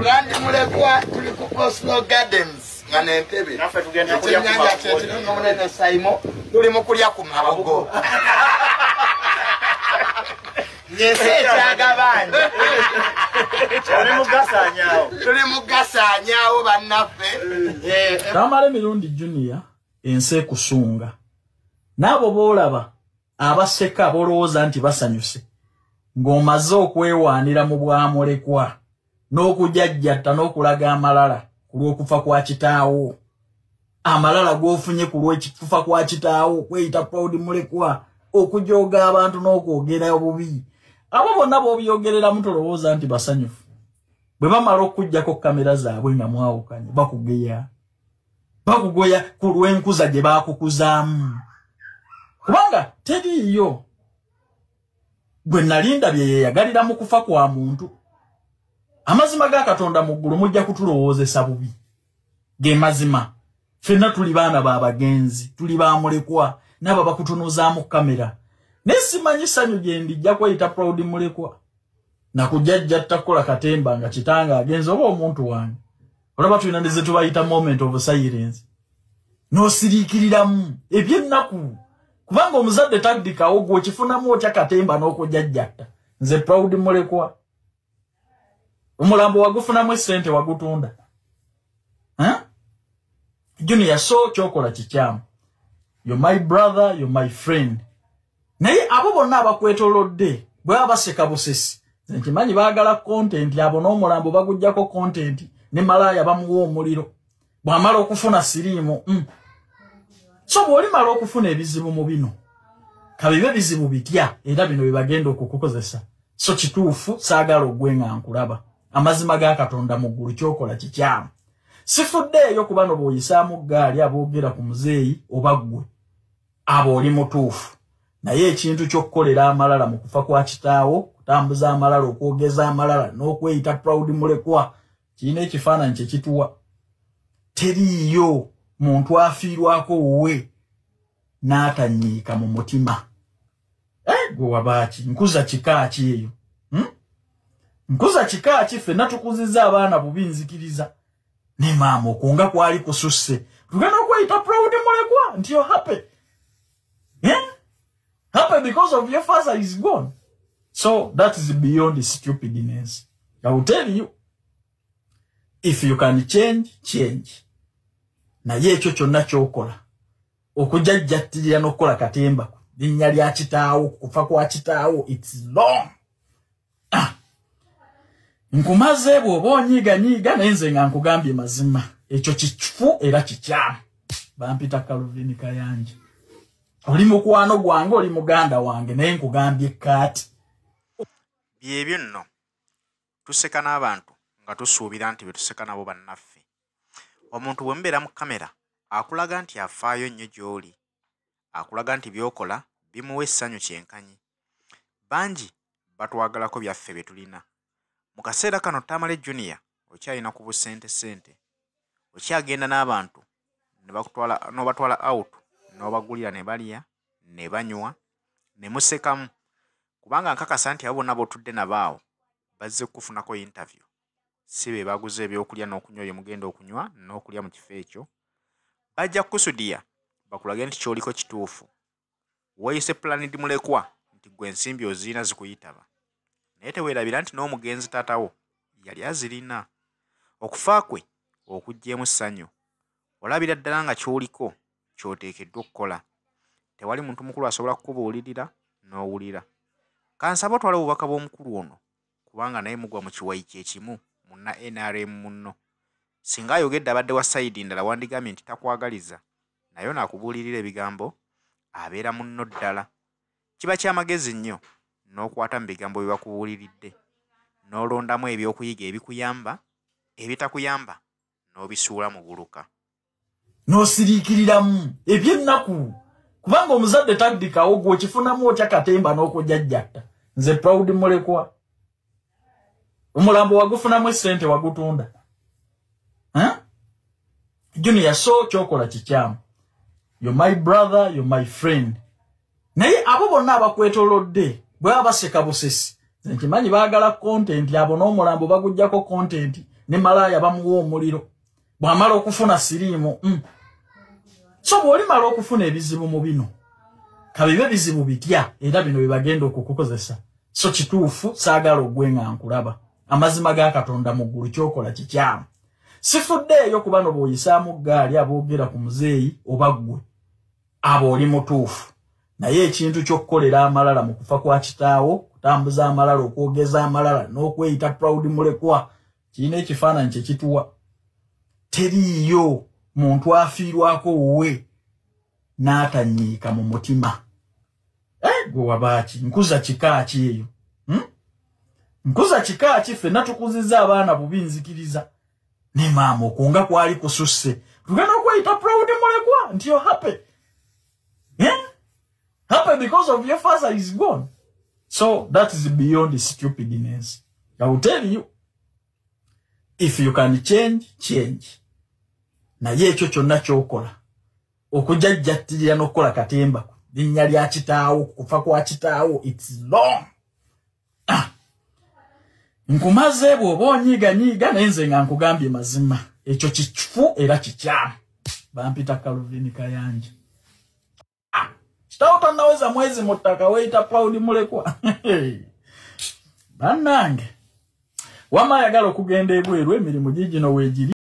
Brandi mulekwa tuli ku Oslo Gardens ngane Entebbe. Nafe tugenda kulya ku mabogo. Ngone Saimo tuli mukulya ku mabogo. Yese chagabanje. Tuli mugasanyaawo bannaffe. Tamale mirundi Junior ense kusunga. Nabo bolaba abaseka bolowooza nti basanyuse. Ng'omaze okwewaanira mu bwamulekwa n'okujajjatta n'okulaga amalala ku lw'okufa kwa kitaawo. Amalala g'ofunye ku lw'ekufa kwa kitaawo kweyita proud mulekwa okujooga abantu n'okwogera obubi. Abo bonna b'obyogereramu tolowooza nti basanyufu. Bwe bamala okujjako kamera zaabwe nga mwawukanye bakugeya. Bakugoya ku lw'enkuza gye baakukuzaamu. Kubanga teriiyo gwe nalinda bye yeyagalira mu kufa kwa muntu. Amazima ga Katonda mu ggulu mujja kutulowoozesa bubi. Ge mazima. Ffenna tuli baana b'abagenzi, tuli baamulekwa, n'abo bakutunuzaamu kamera. Nesimanyi ssanyu gye ndijja kweyita proud mulekwa. Nakujjajjatta kukola katemba nga kitanga agenzi oba omuntu wange. Olaba tulina ne ze tubayita moment of silence. N'osiriikiriramu eby'ennaku. Kubanga omuzadde tagdikawo gwe okifunamu otya katemba n'okujjajjatta. Nze proud mulekwa. Omulambo wagufunamu essente wagutunda. Junior, so chokola kikyamu. You're my brother, you're my friend. Naye abo bonna abakwetolodde bwe abaseka busesi. Nkimanyi baagala content abo n'omulambo bagujjako content ne malaya bamuwa omuliro. Bw'amala okufuna siriimu. So bw'olimala okufuna ebizibu mu bino. Kabibe bizibu bitya era bino bye bagenda okukukozesa. So kituufu saagala ogwe nga nkulaba. Amazima ga Katonda mu ggulu kyokola kikyamu. Sifuddeeyo kuba no bw'oyisaamu ggaali aboogera ku muzeeyi oba ggwe. Abo oli mutuufu. Naye ekintu ky'okkolera amalala mu kufa kwa kitaawo, kutambuza amalala, okwogeza amalala, n'okweyita proud mulekwa, kirina ekifaananyi kye kituwa. Teriiyo muntu afiirwako wuwe n'atanyiika mu mutima. Gwe wabaaki, nkuza kika ki eyo? Nkuza kika ki ffenna tukuzizza abaana bubi nzikiriza. Ne maama okunga kwali kususse. Tugenda okweyita proud mulekwa nti you're happy. Happy because of your father is gone. So that is beyond stupidness. I will tell you, if you can change, change. Na ye ekyo kyonna ky'okola. Okujjajjattirira n'okukola katemba. Linnya lya kitaawo, kufa kwa kitaawo, it's long. Nkumaze bw'oba onyiiganyiiga naye nze nga nkugambye mazima. Ekyo kifu era kikyamu. Bampita Calvin Kayanja. Oli mukwano gwange oli muganda wange naye nkugambye kaati. Byebyo nno. Tuseka n'abantu nga tusuubira nti bwe tuseka nabo bannaffe. Omuntu bwe mbeera mu kamera akulaga nti afaayo nnyo gy'oli. Akulaga nti by'okola bimuwa essanyu kyenkanyi. Bangi batwagalako byaffe bye tulina. Mu kaseera kano Tamale Junior okyalina ku busente. Okyagenda n'abantu n'obatwala out n'obagulira ne balya ne banywa ne musekamu. Kubanga nkakasa nti abo bonna b'otudde nabaawo bazze kufunako interview. Si be baguze ebyokulya n'okunywa bye mugenda okunywa n'okulya mu kifo ekyo. Bajja kukusudiya bakulage nti ky'oliko kituufu. Weeyise Planid mulekwa nti gwe ensimbi oziina zikuyitaba. Naye teweerabira nti n'omugenzi taatawo yali azirina. Okufa kwe okuggyeemu ssanyu. Olabira ddala nga ky'oliko ky'oteekeddwa okukola. Tewali muntu mukulu asobola kukubuulirira n'owulira. Kansaba otwala obubaka bw'omukulu ono kubanga naye mugwa mu kiwayi kyekimu munna NRM munno. Singa ayogedde abadde wa sayidi ndala wandigambye nti takwagaliza. Naye n'akubuulirira ebigambo abeera munno ddala. Kiba ky'amagezi nnyo n'okwata mu bigambo bye bakubuuliridde. N'olondamu ebyokuyiga ebikuyamba, ebitakuyamba n'obisuula mu buluka. N'osiriikiriramu eby'ennaku. Kubanga omuzadde tagdikawo gwe okifunamu otya katemba n'okujjajjatta. Nze proud mulekwa. Omulambo wagufunamu essente wagutunda. Junior, so kyokola kikyamu. You're my brother, you're my friend. Naye abo bonna abakwetolodde bwe abaseka busesi. Nze nkimanyi baagala content abo n'omulambo bagujjako content ne malaya bamuwa omuliro bwamala okufuna siriimu so bw'olimala okufuna ebizibu mu bino kabibe bizibu bitya era bino bibagenda okukukozesa so kituufu saagala ogwenga nkulaba amazima ga Katonda mu ggulu kyokola kikyamu sifuddeeyo kuba no bw'oyisaamu ggaali aboogera ku muzeeyi oba ggwe abo oli mutuufu naye ekintu ky'okkolera amalala mu kufa kwa kitaawo kutambuza amalala okwogeza amalala n'okweyita proud mulekwa kirina ekifaananyi kye kituwa teriiyo muntu afiirwako wuwe n'atanyiika mu mutima gwe wabaaki nkuza kikaaki eyo nkuza kikaaki ffenna tukuzizza abaana bubi nzikiriza ne maama okunga kwali kususse tugenda okweyita proud mulekwa nti you're happy happy because of your father is gone so that is beyond stupidness. I will tell you if you can change naye ekyo kyonna ky'okola okujjajjattirira n'okukola katemba linnya lya kitaawo kufa kwa kitaawo it's long nkumaze bw'oba onyiiganyiiga naye nze nga nkugambye mazima ekyo kifu era kikyamu bampita Calvin Kayanja kitaawo tannaweza mwezi mu ttaka weeyita proud mulekwa bannange wama ayagala okugenda ebweru emirimu gigino weegiri